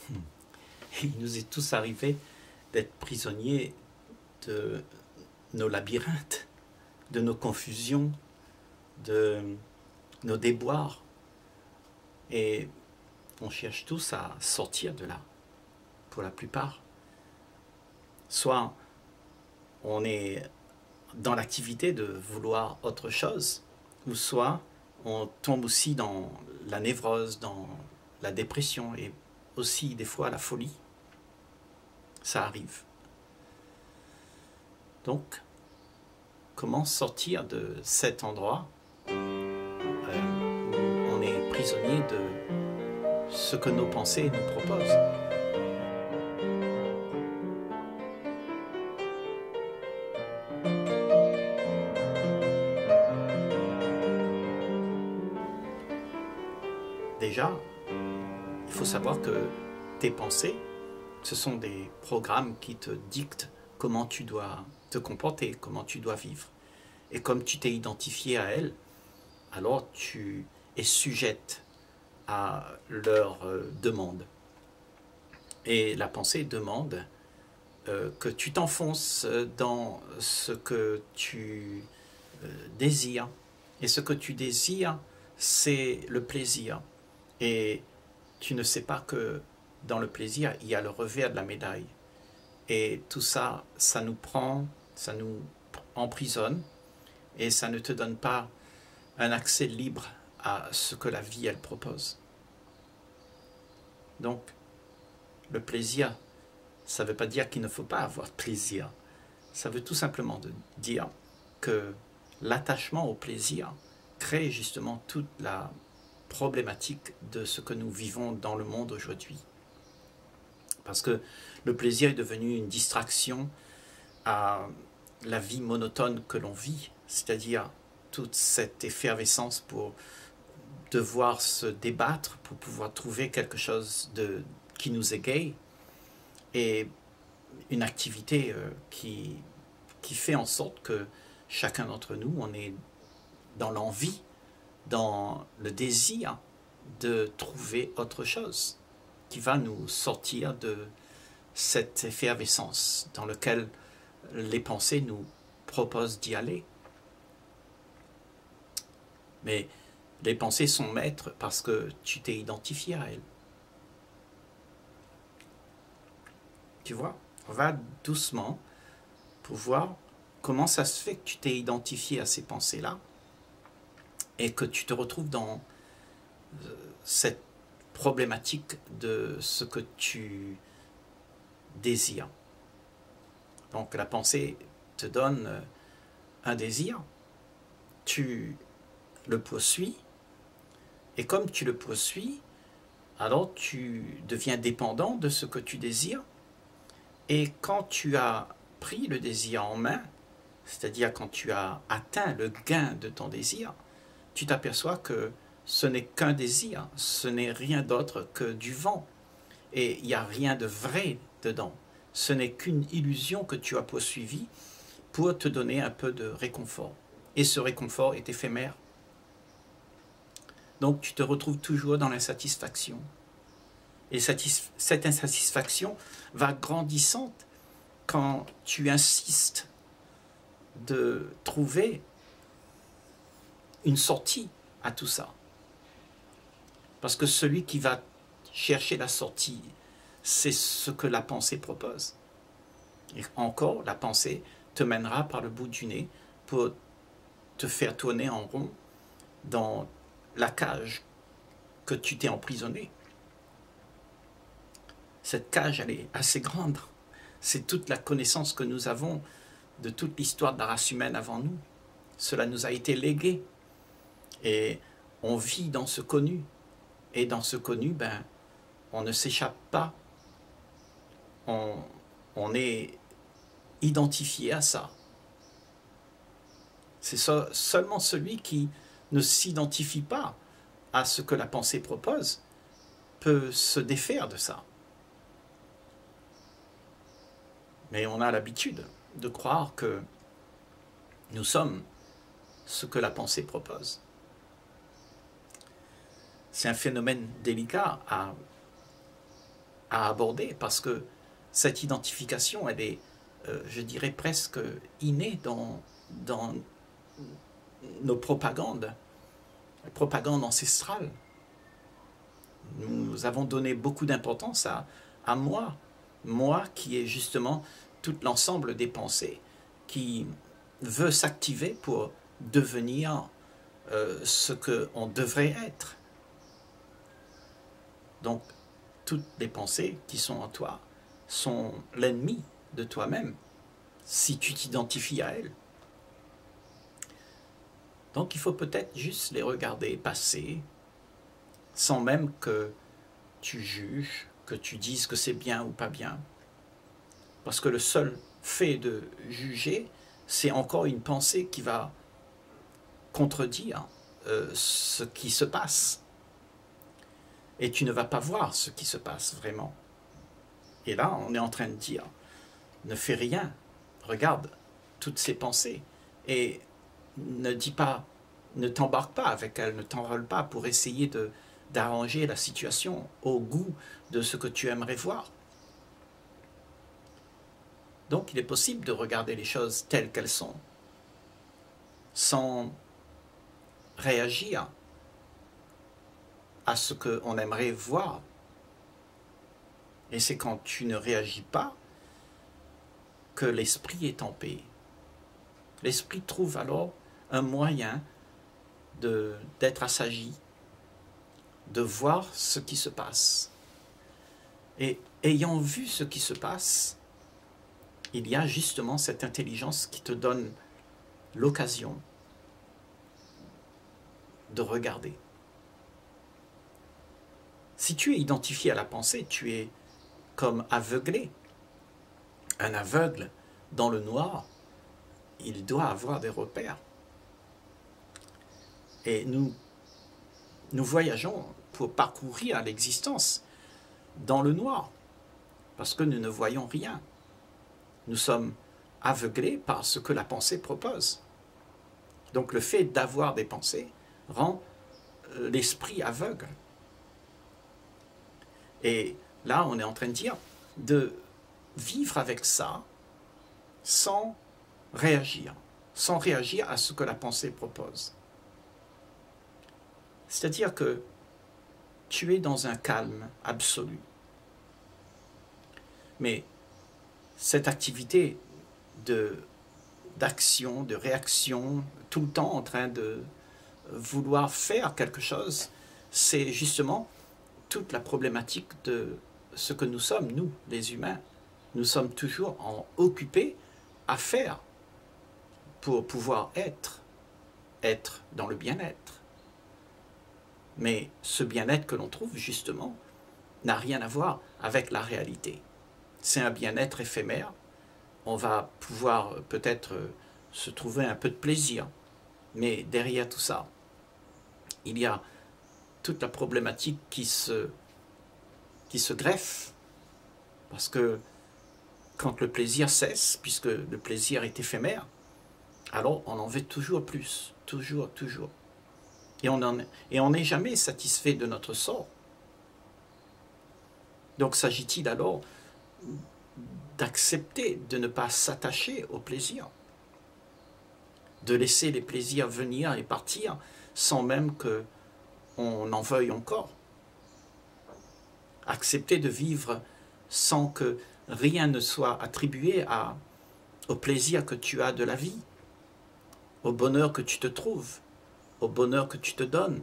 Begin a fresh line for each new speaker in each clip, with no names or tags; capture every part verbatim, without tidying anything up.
Il nous est tous arrivé d'être prisonniers de nos labyrinthes, de nos confusions, de nos déboires. Et on cherche tous à sortir de là, pour la plupart. Soit on est dans l'activité de vouloir autre chose, ou soit on tombe aussi dans la névrose, dans la dépression et aussi des fois la folie. Ça arrive. Donc, comment sortir de cet endroit euh, où on est prisonnier de ce que nos pensées nous proposent? Déjà, il faut savoir que tes pensées, ce sont des programmes qui te dictent comment tu dois te comporter, comment tu dois vivre. Et comme tu t'es identifié à elles, alors tu es sujette à leurs euh, demandes. Et la pensée demande euh, que tu t'enfonces dans ce que tu euh, désires. Et ce que tu désires, c'est le plaisir. Et tu ne sais pas que dans le plaisir, il y a le revers de la médaille. Et tout ça, ça nous prend, ça nous emprisonne, et ça ne te donne pas un accès libre à ce que la vie, elle propose. Donc, le plaisir, ça ne veut pas dire qu'il ne faut pas avoir de plaisir. Ça veut tout simplement dire que l'attachement au plaisir crée justement toute la problématique de ce que nous vivons dans le monde aujourd'hui. Parce que le plaisir est devenu une distraction à la vie monotone que l'on vit, c'est-à-dire toute cette effervescence pour devoir se débattre, pour pouvoir trouver quelque chose de, qui nous égaye, et une activité euh, qui, qui fait en sorte que chacun d'entre nous, on est dans l'envie, dans le désir de trouver autre chose qui va nous sortir de cette effervescence dans laquelle les pensées nous proposent d'y aller. Mais les pensées sont maîtres parce que tu t'es identifié à elles. Tu vois, on va doucement pour voir comment ça se fait que tu t'es identifié à ces pensées-là et que tu te retrouves dans cette problématique de ce que tu désires. Donc la pensée te donne un désir, tu le poursuis, et comme tu le poursuis, alors tu deviens dépendant de ce que tu désires, et quand tu as pris le désir en main, c'est-à-dire quand tu as atteint le gain de ton désir, tu t'aperçois que ce n'est qu'un désir, ce n'est rien d'autre que du vent, et il n'y a rien de vrai dedans. Ce n'est qu'une illusion que tu as poursuivie pour te donner un peu de réconfort. Et ce réconfort est éphémère. Donc tu te retrouves toujours dans l'insatisfaction. Et cette insatisfaction va grandissante quand tu insistes de trouver une sortie à tout ça. Parce que celui qui va chercher la sortie, c'est ce que la pensée propose. Et encore, la pensée te mènera par le bout du nez pour te faire tourner en rond dans la cage que tu t'es emprisonné. Cette cage, elle est assez grande. C'est toute la connaissance que nous avons de toute l'histoire de la race humaine avant nous. Cela nous a été légué. Et on vit dans ce connu. Et dans ce connu, ben, on ne s'échappe pas. On, on est identifié à ça. C'est so- seulement celui qui ne s'identifie pas à ce que la pensée propose peut se défaire de ça. Mais on a l'habitude de croire que nous sommes ce que la pensée propose. C'est un phénomène délicat à à aborder, parce que cette identification, elle est, euh, je dirais, presque innée dans, dans nos propagandes, la propagande ancestrale. Nous avons donné beaucoup d'importance à, à moi, moi qui est justement tout l'ensemble des pensées, qui veut s'activer pour devenir euh, ce qu'on devrait être. Donc, toutes les pensées qui sont en toi sont l'ennemi de toi-même, si tu t'identifies à elles. Donc, il faut peut-être juste les regarder passer, sans même que tu juges, que tu dises que c'est bien ou pas bien. Parce que le seul fait de juger, c'est encore une pensée qui va contredire euh, ce qui se passe. Et tu ne vas pas voir ce qui se passe vraiment. Et là, on est en train de dire, ne fais rien, regarde toutes ces pensées, et ne dis pas, ne t'embarque pas avec elles, ne t'enrôle pas pour essayer de d'arranger la situation au goût de ce que tu aimerais voir. Donc il est possible de regarder les choses telles qu'elles sont, sans réagir à ce qu'on aimerait voir. Et c'est quand tu ne réagis pas que l'esprit est en paix. L'esprit trouve alors un moyen de, d'être assagi, de voir ce qui se passe. Et ayant vu ce qui se passe, il y a justement cette intelligence qui te donne l'occasion de regarder. Si tu es identifié à la pensée, tu es comme aveuglé. Un aveugle dans le noir, il doit avoir des repères. Et nous, nous voyageons pour parcourir l'existence dans le noir, parce que nous ne voyons rien. Nous sommes aveuglés par ce que la pensée propose. Donc le fait d'avoir des pensées rend l'esprit aveugle. Et là, on est en train de dire de vivre avec ça sans réagir, sans réagir à ce que la pensée propose. C'est-à-dire que tu es dans un calme absolu. Mais cette activité de, d'action, de réaction, tout le temps en train de vouloir faire quelque chose, c'est justement toute la problématique de ce que nous sommes, nous, les humains. Nous sommes toujours en, occupés à faire pour pouvoir être, être dans le bien-être. Mais ce bien-être que l'on trouve, justement, n'a rien à voir avec la réalité. C'est un bien-être éphémère. On va pouvoir peut-être se trouver un peu de plaisir. Mais derrière tout ça, il y a toute la problématique qui se, qui se greffe. Parce que quand le plaisir cesse, puisque le plaisir est éphémère, alors on en veut toujours plus, toujours, toujours. Et on n'est jamais satisfait de notre sort. Donc s'agit-il alors d'accepter de ne pas s'attacher au plaisir, de laisser les plaisirs venir et partir sans même qu'on en veuille encore. Accepter de vivre sans que rien ne soit attribué à, au plaisir que tu as de la vie, au bonheur que tu te trouves, au bonheur que tu te donnes.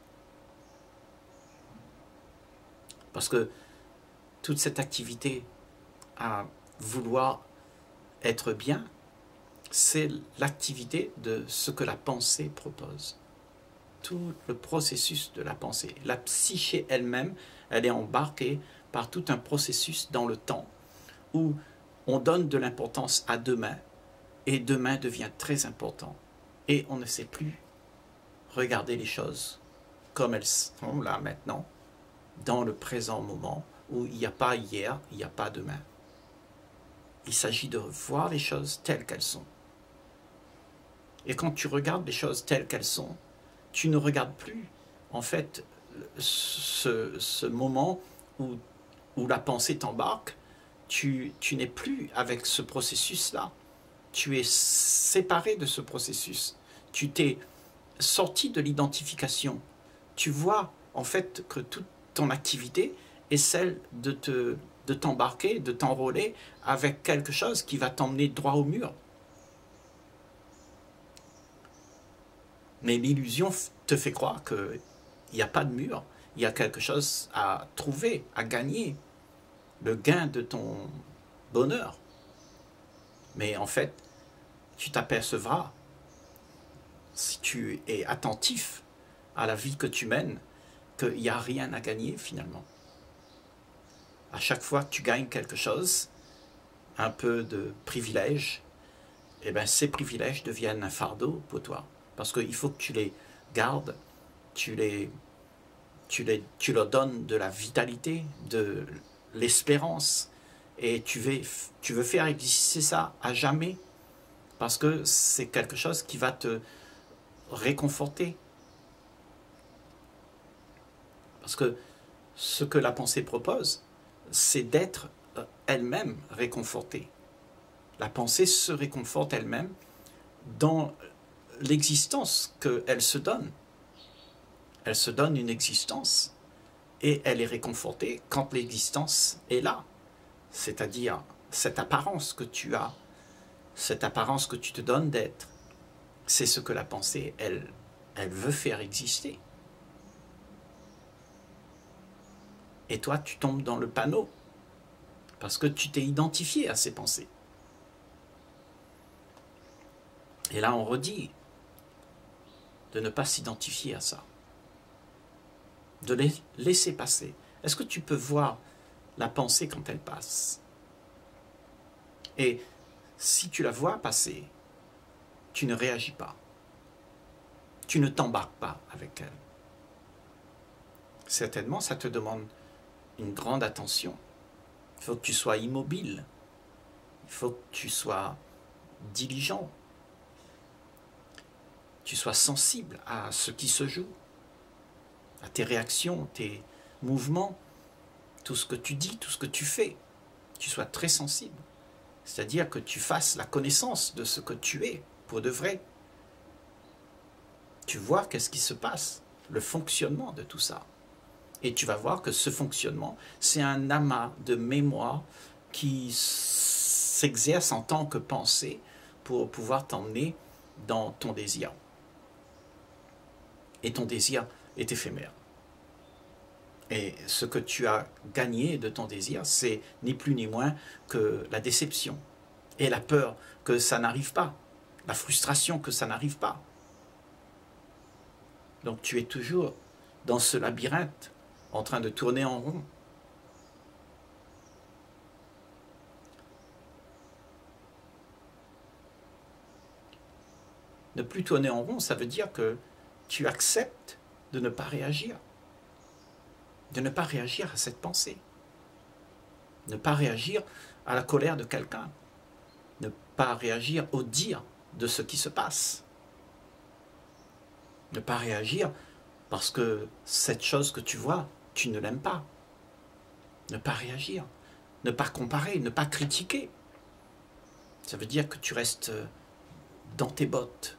Parce que toute cette activité à vouloir être bien, c'est l'activité de ce que la pensée propose. Tout le processus de la pensée. La psyché elle-même, elle est embarquée par tout un processus dans le temps où on donne de l'importance à demain et demain devient très important. Et on ne sait plus regarder les choses comme elles sont là maintenant, dans le présent moment où il n'y a pas hier, il n'y a pas demain. Il s'agit de voir les choses telles qu'elles sont. Et quand tu regardes les choses telles qu'elles sont, tu ne regardes plus, en fait, ce, ce moment où où la pensée t'embarque, tu, tu n'es plus avec ce processus-là. Tu es séparé de ce processus. Tu t'es sorti de l'identification. Tu vois en fait que toute ton activité est celle de te, de t'embarquer, de t'enrôler avec quelque chose qui va t'emmener droit au mur. Mais l'illusion te fait croire qu'il n'y a pas de mur, il y a quelque chose à trouver, à gagner, le gain de ton bonheur. Mais en fait, tu t'apercevras, si tu es attentif à la vie que tu mènes, qu'il n'y a rien à gagner finalement. À chaque fois que tu gagnes quelque chose, un peu de privilège, eh bien ces privilèges deviennent un fardeau pour toi. Parce qu'il faut que tu les gardes, tu, les, tu, les, tu leur donnes de la vitalité, de l'espérance, et tu veux, tu veux faire exister ça à jamais, parce que c'est quelque chose qui va te réconforter. Parce que ce que la pensée propose, c'est d'être elle-même réconfortée. La pensée se réconforte elle-même dans l'existence qu'elle se donne. Elle se donne une existence et elle est réconfortée quand l'existence est là. C'est-à-dire cette apparence que tu as, cette apparence que tu te donnes d'être. C'est ce que la pensée, elle, elle veut faire exister. Et toi, tu tombes dans le panneau parce que tu t'es identifié à ces pensées. Et là, on redit de ne pas s'identifier à ça, de les laisser passer. Est-ce que tu peux voir la pensée quand elle passe? Et si tu la vois passer, tu ne réagis pas. Tu ne t'embarques pas avec elle. Certainement, ça te demande une grande attention. Il faut que tu sois immobile. Il faut que tu sois diligent. Tu sois sensible à ce qui se joue, à tes réactions, tes mouvements, tout ce que tu dis, tout ce que tu fais. Tu sois très sensible. C'est-à-dire que tu fasses la connaissance de ce que tu es, pour de vrai. Tu vois qu'est-ce qui se passe, le fonctionnement de tout ça. Et tu vas voir que ce fonctionnement, c'est un amas de mémoire qui s'exerce en tant que pensée pour pouvoir t'emmener dans ton désir. Et ton désir est éphémère. Et ce que tu as gagné de ton désir, c'est ni plus ni moins que la déception et la peur que ça n'arrive pas, la frustration que ça n'arrive pas. Donc tu es toujours dans ce labyrinthe, en train de tourner en rond. Ne plus tourner en rond, ça veut dire que tu acceptes de ne pas réagir. De ne pas réagir à cette pensée. Ne pas réagir à la colère de quelqu'un. Ne pas réagir au dire de ce qui se passe. Ne pas réagir parce que cette chose que tu vois, tu ne l'aimes pas. Ne pas réagir. Ne pas comparer, ne pas critiquer. Ça veut dire que tu restes dans tes bottes.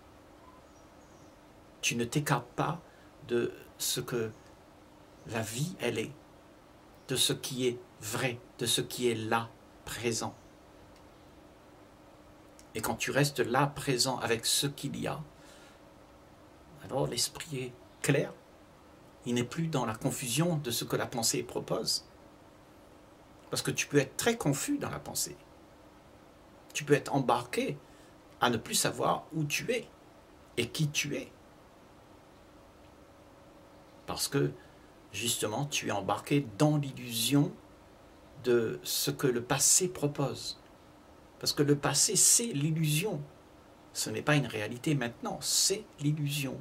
Tu ne t'écartes pas de ce que la vie, elle est, de ce qui est vrai, de ce qui est là, présent. Et quand tu restes là, présent, avec ce qu'il y a, alors l'esprit est clair. Il n'est plus dans la confusion de ce que la pensée propose. Parce que tu peux être très confus dans la pensée. Tu peux être embarqué à ne plus savoir où tu es et qui tu es. Parce que, justement, tu es embarqué dans l'illusion de ce que le passé propose. Parce que le passé, c'est l'illusion. Ce n'est pas une réalité maintenant, c'est l'illusion.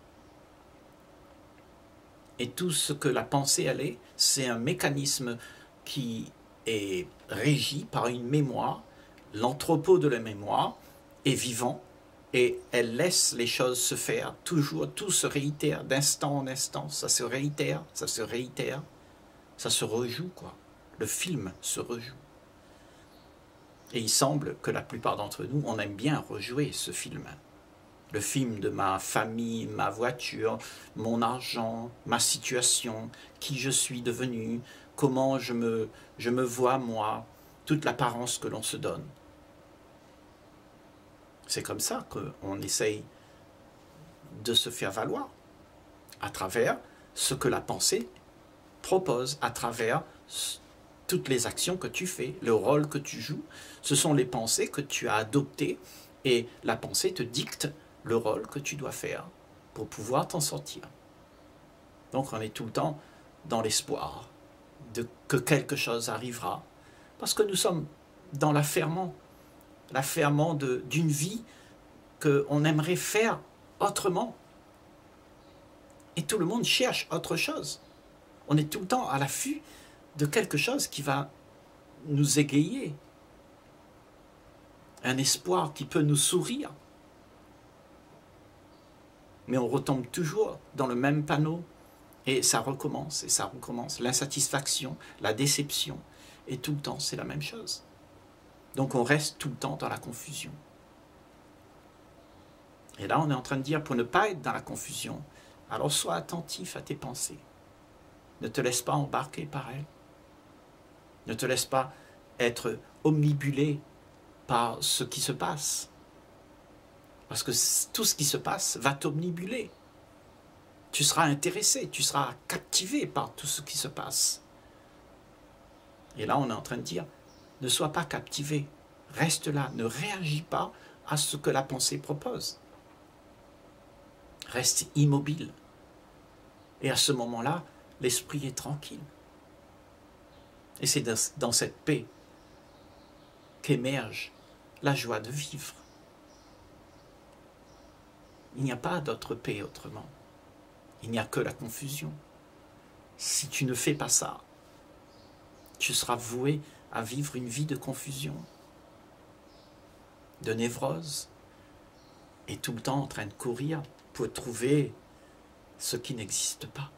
Et tout ce que la pensée elle est, c'est un mécanisme qui est régi par une mémoire. L'entrepôt de la mémoire est vivant et elle laisse les choses se faire. Toujours, tout se réitère d'instant en instant. Ça se réitère, ça se réitère, ça se rejoue, quoi. Le film se rejoue. Et il semble que la plupart d'entre nous, on aime bien rejouer ce film. Le film de ma famille, ma voiture, mon argent, ma situation, qui je suis devenu, comment je me, je me vois moi, toute l'apparence que l'on se donne. C'est comme ça qu'on essaye de se faire valoir, à travers ce que la pensée propose, à travers toutes les actions que tu fais, le rôle que tu joues. Ce sont les pensées que tu as adoptées et la pensée te dicte le rôle que tu dois faire pour pouvoir t'en sortir. Donc on est tout le temps dans l'espoir de que quelque chose arrivera, parce que nous sommes dans l'affairement, l'affairement d'une vie qu'on aimerait faire autrement. Et tout le monde cherche autre chose. On est tout le temps à l'affût de quelque chose qui va nous égayer, un espoir qui peut nous sourire. Mais on retombe toujours dans le même panneau et ça recommence et ça recommence. L'insatisfaction, la déception, et tout le temps c'est la même chose. Donc on reste tout le temps dans la confusion. Et là on est en train de dire, pour ne pas être dans la confusion, alors sois attentif à tes pensées. Ne te laisse pas embarquer par elles. Ne te laisse pas être omnibulé par ce qui se passe. Parce que tout ce qui se passe va t'omnibuler. Tu seras intéressé, tu seras captivé par tout ce qui se passe. Et là, on est en train de dire, ne sois pas captivé. Reste là, ne réagis pas à ce que la pensée propose. Reste immobile. Et à ce moment-là, l'esprit est tranquille. Et c'est dans cette paix qu'émerge la joie de vivre. Il n'y a pas d'autre paix autrement. Il n'y a que la confusion. Si tu ne fais pas ça, tu seras voué à vivre une vie de confusion, de névrose, et tout le temps en train de courir pour trouver ce qui n'existe pas.